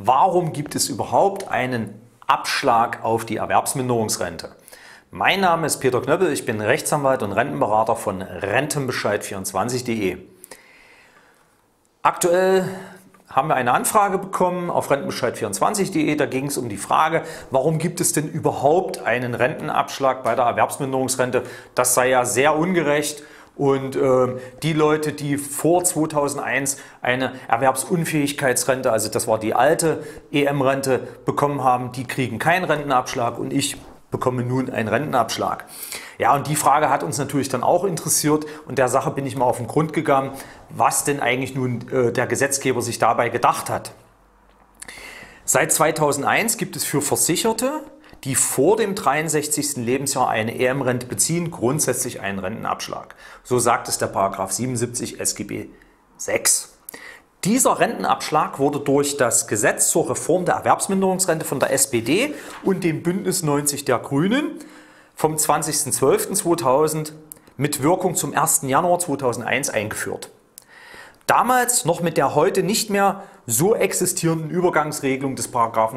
Warum gibt es überhaupt einen Abschlag auf die Erwerbsminderungsrente? Mein Name ist Peter Knöppel, ich bin Rechtsanwalt und Rentenberater von Rentenbescheid24.de. Aktuell haben wir eine Anfrage bekommen auf Rentenbescheid24.de. Da ging es um die Frage, warum gibt es denn überhaupt einen Rentenabschlag bei der Erwerbsminderungsrente? Das sei ja sehr ungerecht. Und die Leute, die vor 2001 eine Erwerbsunfähigkeitsrente, also das war die alte EM-Rente, bekommen haben, die kriegen keinen Rentenabschlag und ich bekomme nun einen Rentenabschlag. Ja, und die Frage hat uns natürlich dann auch interessiert und der Sache bin ich mal auf den Grund gegangen, was denn eigentlich nun der Gesetzgeber sich dabei gedacht hat. Seit 2001 gibt es für Versicherte, die vor dem 63. Lebensjahr eine EM-Rente beziehen, grundsätzlich einen Rentenabschlag. So sagt es der Paragraph 77 SGB VI. Dieser Rentenabschlag wurde durch das Gesetz zur Reform der Erwerbsminderungsrente von der SPD und dem Bündnis 90 der Grünen vom 20.12.2000 mit Wirkung zum 1. Januar 2001 eingeführt. Damals noch mit der heute nicht mehr so existierenden Übergangsregelung des Paragraphen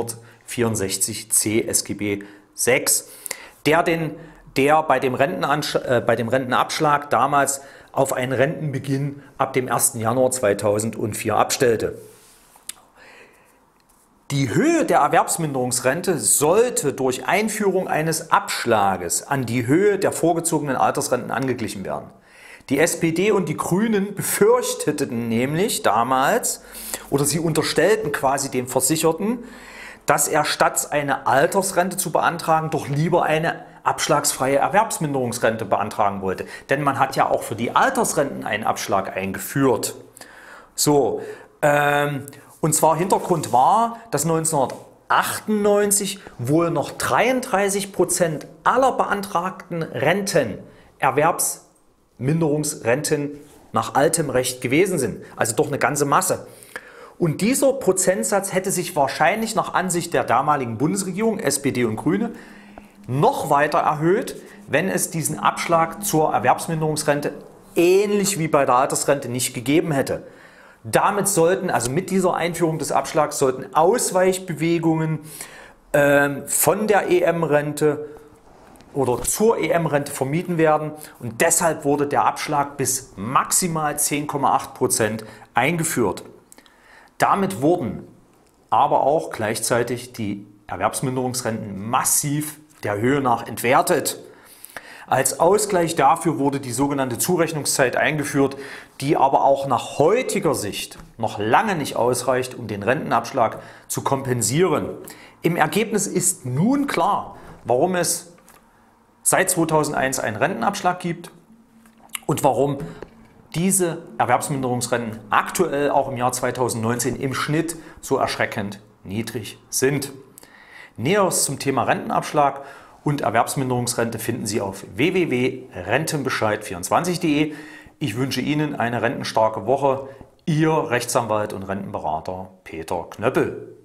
264c SGB VI, der bei dem Rentenabschlag damals auf einen Rentenbeginn ab dem 1. Januar 2004 abstellte. Die Höhe der Erwerbsminderungsrente sollte durch Einführung eines Abschlages an die Höhe der vorgezogenen Altersrenten angeglichen werden. Die SPD und die Grünen befürchteten nämlich damals, oder sie unterstellten quasi dem Versicherten, dass er statt eine Altersrente zu beantragen, doch lieber eine abschlagsfreie Erwerbsminderungsrente beantragen wollte. Denn man hat ja auch für die Altersrenten einen Abschlag eingeführt. So, und zwar Hintergrund war, dass 1998 wohl noch 33% aller beantragten Renten Erwerbsminderungsrenten nach altem Recht gewesen sind. Also doch eine ganze Masse. Und dieser Prozentsatz hätte sich wahrscheinlich nach Ansicht der damaligen Bundesregierung, SPD und Grüne, noch weiter erhöht, wenn es diesen Abschlag zur Erwerbsminderungsrente ähnlich wie bei der Altersrente nicht gegeben hätte. Damit sollten, also mit dieser Einführung des Abschlags, sollten Ausweichbewegungen von der EM-Rente oder zur EM-Rente vermieden werden und deshalb wurde der Abschlag bis maximal 10,8% eingeführt. Damit wurden aber auch gleichzeitig die Erwerbsminderungsrenten massiv der Höhe nach entwertet. Als Ausgleich dafür wurde die sogenannte Zurechnungszeit eingeführt, die aber auch nach heutiger Sicht noch lange nicht ausreicht, um den Rentenabschlag zu kompensieren. Im Ergebnis ist nun klar, warum es seit 2001 einen Rentenabschlag gibt und warum diese Erwerbsminderungsrenten aktuell auch im Jahr 2019 im Schnitt so erschreckend niedrig sind. Näheres zum Thema Rentenabschlag und Erwerbsminderungsrente finden Sie auf www.rentenbescheid24.de. Ich wünsche Ihnen eine rentenstarke Woche. Ihr Rechtsanwalt und Rentenberater Peter Knöppel.